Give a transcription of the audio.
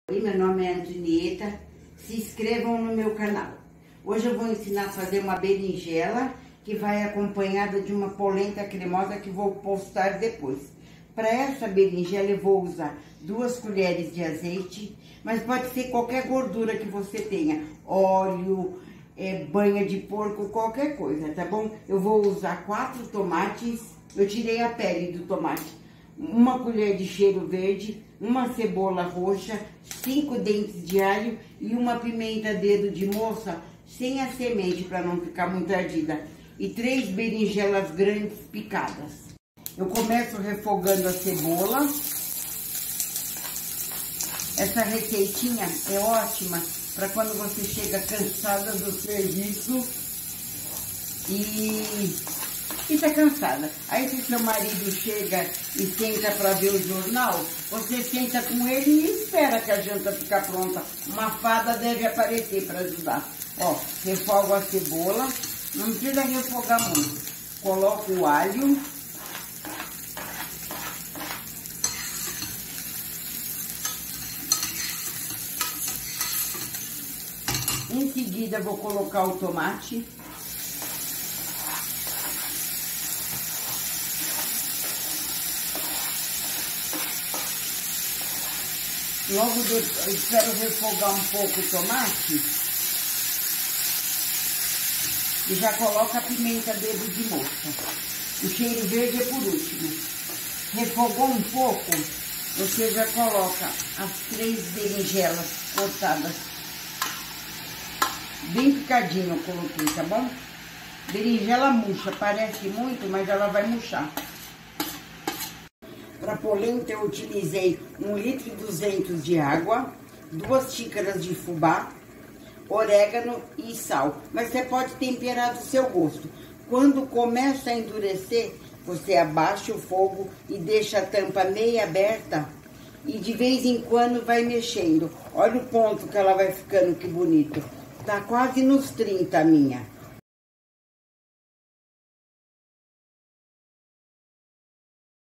Oi, meu nome é Antonieta, se inscrevam no meu canal. Hoje eu vou ensinar a fazer uma berinjela que vai acompanhada de uma polenta cremosa que vou postar depois. Para essa berinjela eu vou usar 2 colheres de azeite, mas pode ser qualquer gordura que você tenha, óleo, banha de porco, qualquer coisa, tá bom? Eu vou usar 4 tomates, eu tirei a pele do tomate. 1 colher de cheiro verde, 1 cebola roxa, 5 dentes de alho e 1 pimenta dedo de moça, sem a semente para não ficar muito ardida. E 3 berinjelas grandes picadas. Eu começo refogando a cebola. Essa receitinha é ótima para quando você chega cansada do serviço e tá cansada. Aí se seu marido chega e senta para ver o jornal, você senta com ele e espera que a janta ficar pronta. Uma fada deve aparecer para ajudar. Ó, refogo a cebola, não precisa refogar muito. Coloco o alho. Em seguida vou colocar o tomate. Logo depois, eu espero refogar um pouco o tomate e já coloco a pimenta dedo de moça. O cheiro verde é por último. Refogou um pouco, você já coloca as 3 berinjelas cortadas. Bem picadinho eu coloquei, tá bom? Berinjela murcha, parece muito, mas ela vai murchar. Para polenta eu utilizei 1,2 litros de água, 2 xícaras de fubá, orégano e sal. Mas você pode temperar do seu gosto. Quando começa a endurecer, você abaixa o fogo e deixa a tampa meio aberta e de vez em quando vai mexendo. Olha o ponto que ela vai ficando, que bonito. Tá quase nos 30 a minha.